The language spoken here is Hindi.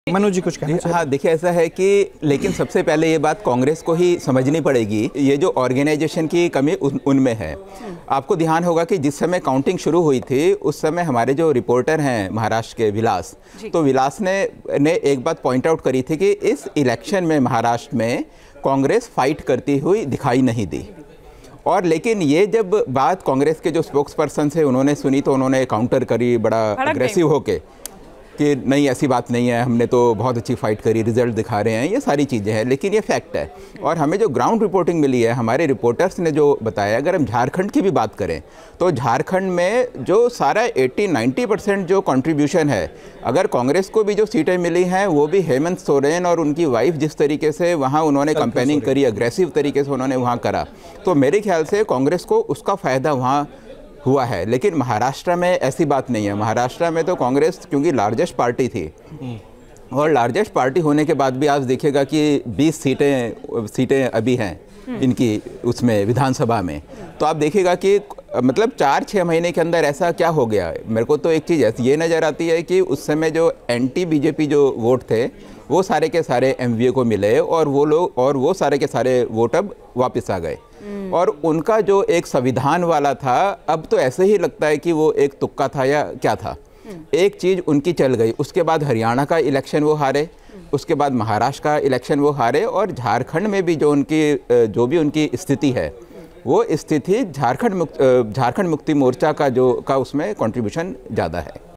मनोज जी कुछ कहना चाहिए? हाँ, देखिए ऐसा है कि लेकिन सबसे पहले ये बात कांग्रेस को ही समझनी पड़ेगी, ये जो ऑर्गेनाइजेशन की कमी उनमें है। आपको ध्यान होगा कि जिस समय काउंटिंग शुरू हुई थी उस समय हमारे जो रिपोर्टर हैं महाराष्ट्र के विलास, तो विलास ने एक बात पॉइंट आउट करी थी कि इस इलेक्शन में महाराष्ट्र में कांग्रेस फाइट करती हुई दिखाई नहीं दी। और लेकिन ये जब बात कांग्रेस के जो स्पोक्स पर्सन थे उन्होंने सुनी तो उन्होंने काउंटर करी बड़ा अग्रेसिव होके कि नहीं ऐसी बात नहीं है, हमने तो बहुत अच्छी फाइट करी, रिजल्ट दिखा रहे हैं, ये सारी चीज़ें हैं। लेकिन ये फैक्ट है और हमें जो ग्राउंड रिपोर्टिंग मिली है, हमारे रिपोर्टर्स ने जो बताया, अगर हम झारखंड की भी बात करें तो झारखंड में जो सारा 80-90% जो कंट्रीब्यूशन है, अगर कांग्रेस को भी जो सीटें मिली हैं वो भी हेमंत सोरेन और उनकी वाइफ जिस तरीके से वहाँ उन्होंने कैंपेनिंग करी, अग्रेसिव तरीके से उन्होंने वहाँ करा, तो मेरे ख्याल से कांग्रेस को उसका फ़ायदा वहाँ हुआ है। लेकिन महाराष्ट्र में ऐसी बात नहीं है। महाराष्ट्र में तो कांग्रेस क्योंकि लार्जेस्ट पार्टी थी और लार्जेस्ट पार्टी होने के बाद भी आज देखिएगा कि 20 सीटें अभी हैं इनकी उसमें विधानसभा में, तो आप देखिएगा कि मतलब 4-6 महीने के अंदर ऐसा क्या हो गया। मेरे को तो एक चीज़ ऐसी ये नज़र आती है कि उस समय जो एंटी बीजेपी जो वोट थे वो सारे के सारे एमवीए को मिले और वो सारे के सारे वोट अब वापस आ गए और उनका जो एक संविधान वाला था अब तो ऐसे ही लगता है कि वो एक तुक्का था या क्या था। एक चीज़ उनकी चल गई, उसके बाद हरियाणा का इलेक्शन वो हारे, उसके बाद महाराष्ट्र का इलेक्शन वो हारे और झारखंड में भी जो भी उनकी स्थिति है वो स्थिति झारखंड मुक्ति मोर्चा का उसमें कंट्रीब्यूशन ज़्यादा है।